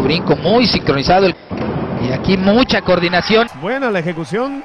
brinco muy sincronizado. Y aquí mucha coordinación. Buena la ejecución.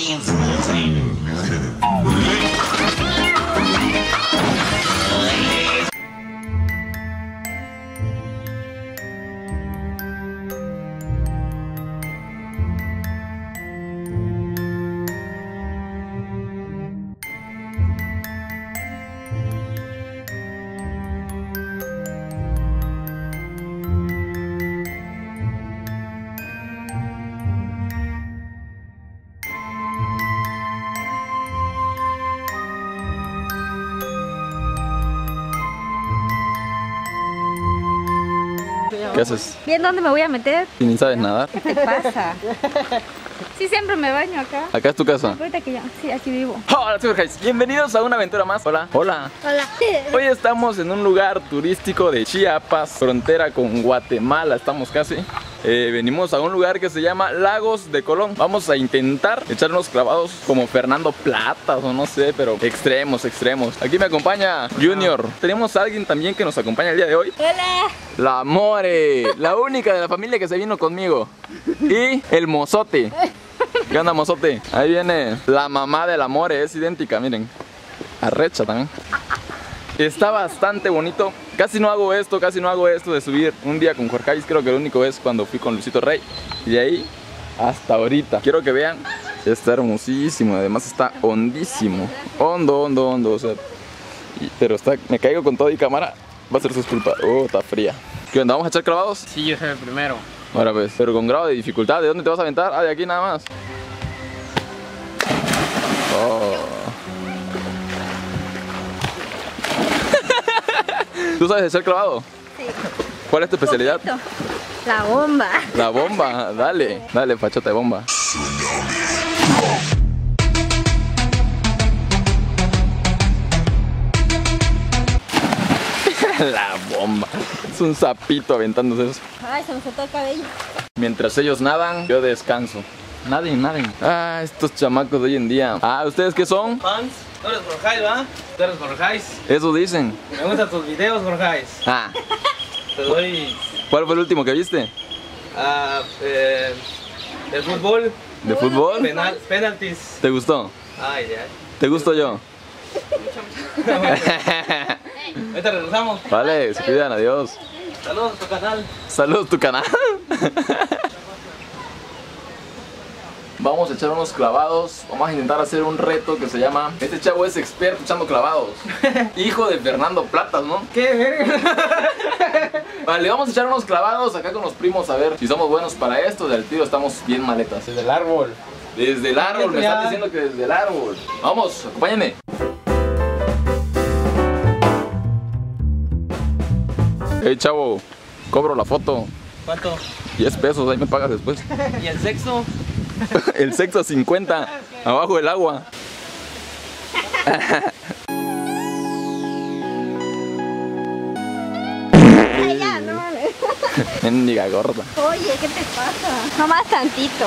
¿Qué haces? Bien, ¿dónde me voy a meter? ¿Y ni sabes nadar? ¿Qué te pasa? Sí, siempre me baño acá. ¿Acá es tu casa? Ahorita que ya, sí, aquí vivo. Hola, soy Jorge. Bienvenidos a una aventura más. Hola. Hola. Hola. Hoy estamos en un lugar turístico de Chiapas, frontera con Guatemala, estamos casi. Venimos a un lugar que se llama Lagos de Colón. Vamos a intentar echar unos clavados como Fernando Platas o no sé, pero extremos, extremos. Aquí me acompaña Junior. Tenemos a alguien también que nos acompaña el día de hoy. Hola. La More, la única de la familia que se vino conmigo. Y el mozote. ¿Qué onda, mozote? Ahí viene la mamá de la More, es idéntica, miren. Arrecha también. Está bastante bonito. Casi no hago esto de subir un día con Jorge. Creo que lo único es cuando fui con Luisito Rey. Y de ahí hasta ahorita. Quiero que vean. Está hermosísimo. Además está hondísimo. Hondo, hondo, hondo. O sea, pero está, me caigo con todo y cámara. Va a ser su culpa. Oh, está fría. ¿Qué onda? ¿Vamos a echar clavados? Sí, yo soy el primero. Ahora pues, pero con grado de dificultad. ¿De dónde te vas a aventar? Ah, de aquí nada más. Oh. ¿Tú sabes hacer clavado? Sí. ¿Cuál es tu especialidad? Poquito. La bomba. La bomba, dale, dale, fachota de bomba. La bomba. Es un sapito aventándose eso. Ay, se me soltó el cabello. Mientras ellos nadan, yo descanso. Naden, naden. Ah, estos chamacos de hoy en día. Ah, ¿ustedes qué son? Fans, tú eres Jorge, ¿va? Tú eres Jorge. Eso dicen. Me gustan tus videos, Jorge. Ah, Te doy ¿cuál fue el último que viste? de fútbol, ¿De fútbol? penaltis. ¿Te gustó? Ay, ya. ¿Te gustó yo? Ahorita regresamos. Vale, se cuidan, adiós. Saludos a tu canal. Saludos a tu canal. Vamos a echar unos clavados. Vamos a intentar hacer un reto que se llama... Este chavo es experto echando clavados. Hijo de Fernando Platas, ¿no? ¿Qué verga? Vale, vamos a echar unos clavados acá con los primos a ver si somos buenos para esto. Del tiro estamos bien maletas. Desde el árbol. Desde el árbol, me Ya. están diciendo que desde el árbol. Vamos, acompáñenme. Hey chavo, cobro la foto. ¿Cuánto? 10 pesos, ahí me pagas después. ¿Y el sexo? El sexo 50, abajo del agua. Ay, ya, no mames. Mendiga gorda. Oye, ¿qué te pasa? Nomás tantito.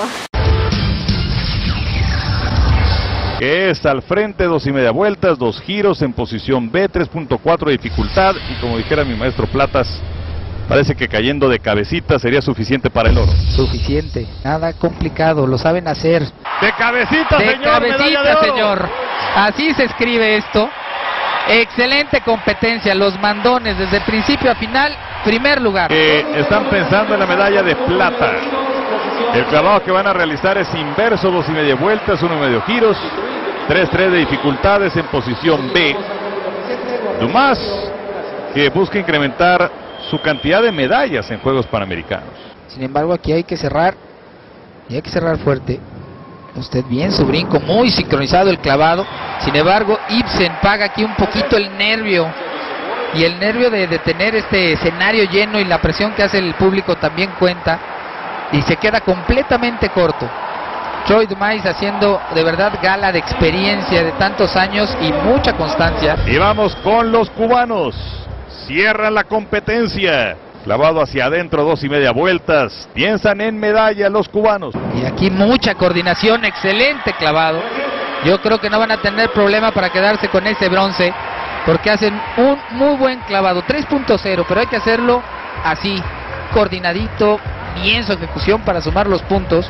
Que es al frente, 2 y media vueltas, 2 giros en posición B, 3.4 de dificultad. Y como dijera mi maestro Platas, parece que cayendo de cabecita sería suficiente para el oro. Suficiente, nada complicado, lo saben hacer. ¡De cabecita, De señor! ¡Medalla de cabecita, oro! señor. Así se escribe esto. Excelente competencia, los mandones desde principio a final, primer lugar. Están pensando en la medalla de plata. El clavado que van a realizar es inverso, 2 y media vueltas, 1 y medio giros, 3.3 de dificultades en posición B. Dumas, que busca incrementar su cantidad de medallas en Juegos Panamericanos. Sin embargo, aquí hay que cerrar, y hay que cerrar fuerte. Usted bien, su brinco, muy sincronizado el clavado. Sin embargo, Ibsen paga aquí un poquito el nervio. Y el nervio de tener este escenario lleno y la presión que hace el público también cuenta. Y se queda completamente corto. Troy Dumais haciendo de verdad gala de experiencia de tantos años y mucha constancia. Y vamos con los cubanos. Cierran la competencia. Clavado hacia adentro, 2 y media vueltas. Piensan en medalla los cubanos. Y aquí mucha coordinación, excelente clavado. Yo creo que no van a tener problema para quedarse con ese bronce, porque hacen un muy buen clavado, 3.0, pero hay que hacerlo así, coordinadito, bien su ejecución para sumar los puntos.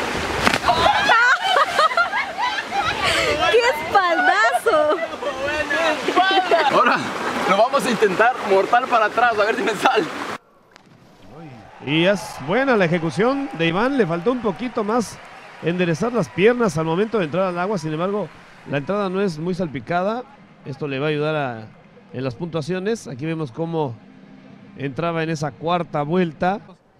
¡Qué espaldazo! Ahora lo vamos a intentar mortal para atrás, a ver si me sale. Y es buena la ejecución de Iván, le faltó un poquito más enderezar las piernas al momento de entrar al agua, sin embargo la entrada no es muy salpicada, esto le va a ayudar en las puntuaciones. Aquí vemos cómo entraba en esa cuarta vuelta,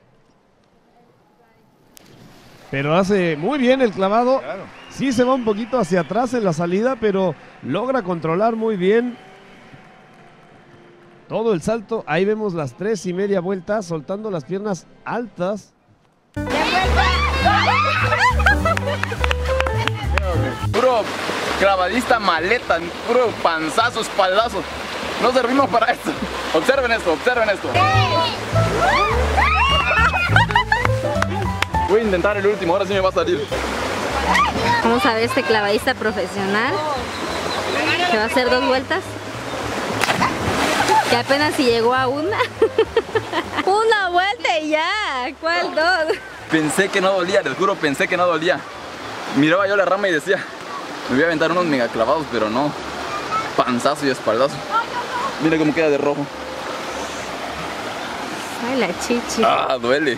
pero hace muy bien el clavado. Sí se va un poquito hacia atrás en la salida, pero logra controlar muy bien todo el salto. Ahí vemos las 3.5 vueltas, soltando las piernas altas. Puro clavadista maleta, puro panzazo, espaldazo. No servimos para esto. Observen esto, observen esto. Voy a intentar el último, ahora sí me va a salir. Vamos a ver este clavadista profesional que va a hacer 2 vueltas. Que apenas si llegó a una. Una vuelta y ya. ¿Cuál 2? Pensé que no dolía, les juro, pensé que no dolía. Miraba yo la rama y decía, me voy a aventar unos mega clavados, pero no. Panzazo y espaldazo. Mira cómo queda de rojo. Ay, la chichi. Ah, duele.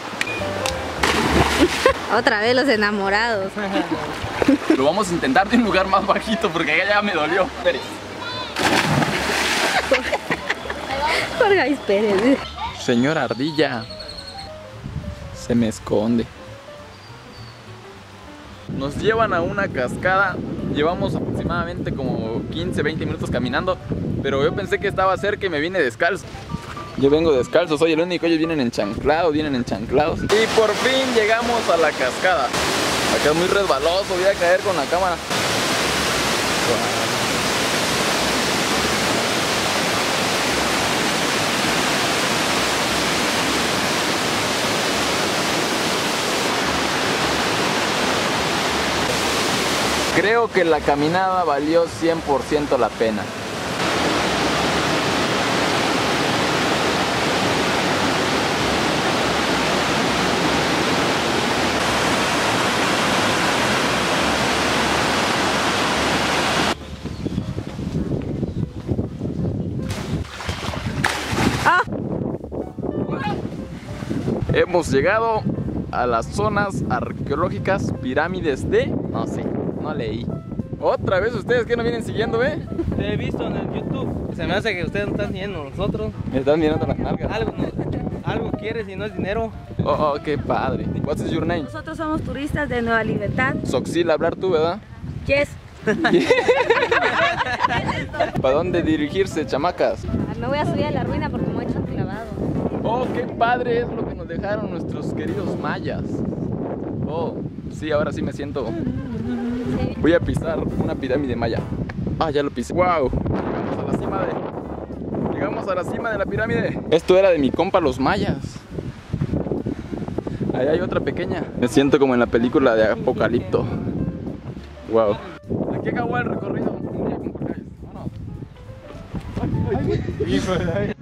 Otra vez los enamorados. Lo vamos a intentar de un lugar más bajito porque allá ya me dolió. Pérez. Jorge Pérez. Señora ardilla. Se me esconde. Nos llevan a una cascada. Llevamos aproximadamente como 15-20 minutos caminando, pero yo pensé que estaba cerca y me vine descalzo. Yo vengo descalzo, soy el único, ellos vienen enchanclados. Y por fin llegamos a la cascada. Acá es muy resbaloso, voy a caer con la cámara. Creo que la caminada valió 100% la pena. Hemos llegado a las zonas arqueológicas pirámides de... No sé, no leí. Otra vez ustedes que no vienen siguiendo, Te he visto en el YouTube. Se me hace que ustedes no están siguiendo a nosotros. Me están mirando las nalgas. Algo quieres y no es dinero. Oh, qué padre. What is your name? Nosotros somos turistas de Nueva Libertad. Soxil, hablar tú, ¿verdad? Yes. ¿Para dónde dirigirse, chamacas? Me voy a subir a la ruina porque me voy a echar clavado. Oh, qué padre es lo que nos dejaron nuestros queridos mayas. Oh, sí, ahora sí me siento. Voy a pisar una pirámide maya. Ah, ya lo pisé. Wow. Llegamos a la cima de la pirámide. Esto era de mi compa los mayas. Ahí hay otra pequeña. Me siento como en la película de Apocalipto. Wow. Aquí acabó el recorrido. Un día con Porcayes. Vámonos.